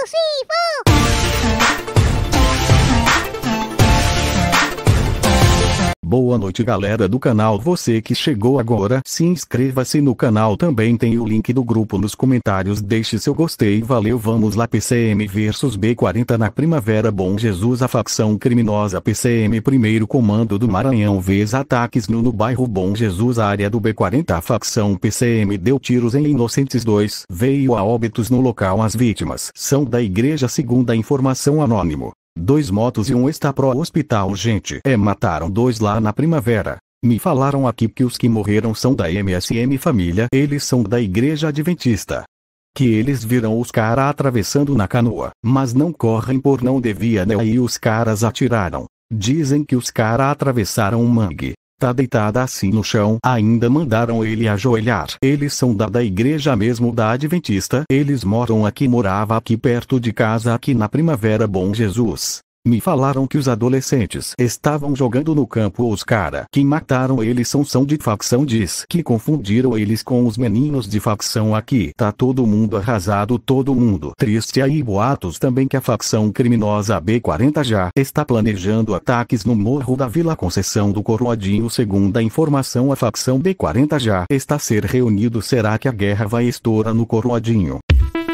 Boa noite, galera do canal. Você que chegou agora, se inscreva-se no canal. Também tem o link do grupo nos comentários. Deixe seu gostei. Valeu. Vamos lá. PCM vs B40 na Primavera. Bom Jesus. A facção criminosa PCM, primeiro comando do Maranhão, vez ataques no bairro Bom Jesus, área do B40. A facção PCM deu tiros em inocentes. 2 veio a óbitos no local. As vítimas são da igreja, segundo a informação anônimo. 2 motos e 1 está pro hospital. Gente, mataram 2 lá na Primavera. Me falaram aqui que os que morreram são da MSM família. Eles são da igreja adventista. Que eles viram os caras atravessando na canoa, mas não correm por não devia, né? Aí os caras atiraram. Dizem que os caras atravessaram um mangue. Tá deitada assim no chão. Ainda mandaram ele ajoelhar. Eles são da igreja mesmo, da adventista. Eles moram aqui, morava aqui perto de casa, aqui na Primavera. Bom Jesus. Me falaram que os adolescentes estavam jogando no campo. Os cara que mataram eles são de facção. Diz que confundiram eles com os meninos de facção. Aqui tá todo mundo arrasado, todo mundo triste. Aí boatos também que a facção criminosa B40 já está planejando ataques no Morro da Vila Conceição do Coroadinho. Segundo a informação, a facção B40 já está a ser reunido. Será que a guerra vai estourar no Coroadinho?